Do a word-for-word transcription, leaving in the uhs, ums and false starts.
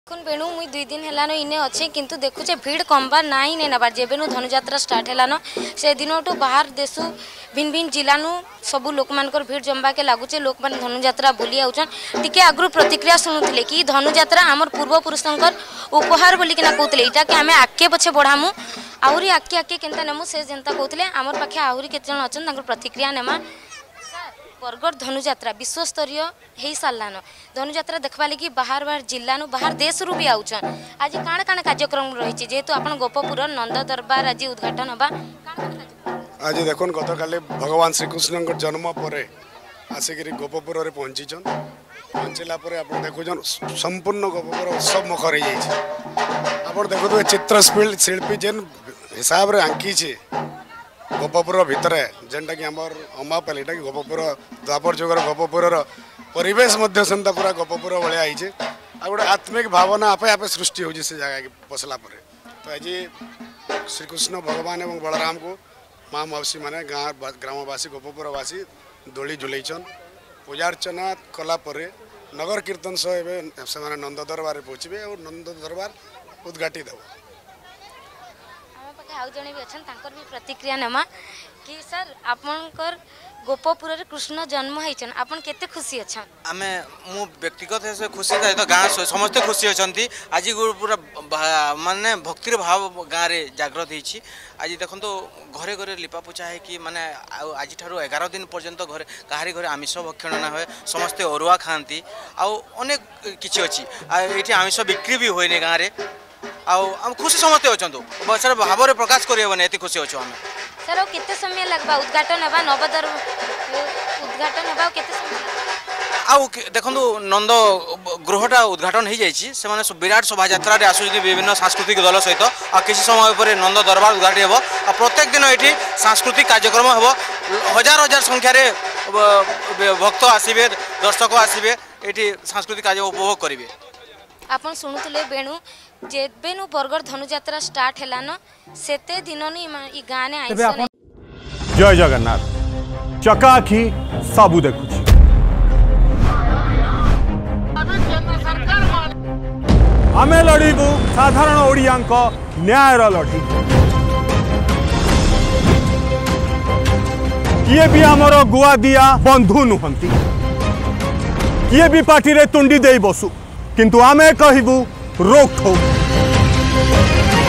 बेणु मुई दुई दिन हेलानो इने अच्छे किंतु देखुचे भीड़ कमबार ना ही नहीं नबार जेबेनु धनुजात्रा स्टार्ट हेलानो से दिनटू बाहर देशु भिन्न भिन्न जिलानु सबू लोक मानकर भीड़ जमवा के लगुचे लोक मान धनुजात्रा बुली आउछन टिके आगु प्रतिक्रिया शुणुले कि धनुजात्रा आमर पूर्वपुरुषंकर उपहार बोली कि ना कहते इटा कि आमे आके पछे बढ़ामु आहुरी आके आके केनता नेमु से जनता कहते आमर पाखे आहुरी केते जन अछन तांकर प्रतिक्रिया नेमा बरगढ़ धनुजात्रा विश्वस्तरीय हो सारान धनुजात्रा देखा लगी बाहर बाहर जिल्लानु बाहर देश रु भी आउछन आज काण काण कार्यक्रम रही जेहेतु आप गोपपुर नंद दरबार आज उद्घाटन हवा आज देख गत काली भगवान श्रीकृष्ण जन्म पर आसिक गोपपुर पहुंची पहुँचला आप देखुन संपूर्ण गोपपुर उत्सव मुखर हो देखु चित्र शिल्पी जेन हिसाब से आंकी गोपपुर भितर जेनटा कि आमर अमापालीटा कि गोपपुर द्वापर जुगर गोपपुर परिवेश सेंता पूरा गोपपुर भाया होती आ गोटे आत्मिक भावना आपे आपे सृष्टि हो जगह पसला पर तो आज श्रीकृष्ण भगवान और बलराम को माँ मौसी मैंने गाँव ग्रामवासी गोपपुरवासी दोली झुलैन पूजा अर्चना कलापर नगर कीर्तन सह से नंद दरबार पहुँचे और नंद दरबार उद्घाटित हो आउ जने भी अच्छन तांकर भी प्रतिक्रिया नेमा कि सर आपनकर गोपपुर रे कृष्ण जन्म होइछन आपन केते खुशी अच्छन आमे मु व्यक्तिगत से खुशी है तो गाँ समस्त खुशी अछंती आज पूरा माने भक्तिर भाव गाँ रे जागृत होइछि आज देखन तो घरे घरे लिपा पोछा है कि माने आज ठारो एगार दिन पर्यंत घरे काहारी घरे आमिष भक्षण ना होय समस्त अरुआ खांती आ अनेक किछि अछि आ एठी आमिष बिक्री भी होइने गाँ रे आम खुशी समस्ते अच्छा सर भाव में प्रकाश करने खुशी अच्छे आम सर और केते समय लगबा उद्घाटन हवा नवदर उद्घाटन हवा केते समय आउ देखंतु नंद गृहटा उद्घाटन हो जाए विराट शोभा यात्रा रे आसुଛନ୍ତି विभिन्न सांस्कृतिक दल सहित आ किसी समय पर नंद दरबार उद्घाटन हो आ प्रत्येक दिन ये सांस्कृतिक कार्यक्रम हो हजार हजार संख्यार भक्त आसबे दर्शक आसबे ये सांस्कृतिक कार्य उपभोग करेंगे आपन शुणुले बेणु जेबेनु बरगढ़ धनुजात्रा स्टार्ट हेलान सेते दिन ई गाँ ने आइसन जय जगन्नाथ चका आखि सबू देखुछि आमे लड़ीबू साधारण ओडियांक न्यायर लड़ी किए भी आमर गुआ दिया बंधु नुहंती किए भी पार्टी रे तुंडी दे बसु किंतु आमे कहबू रोक ठोक।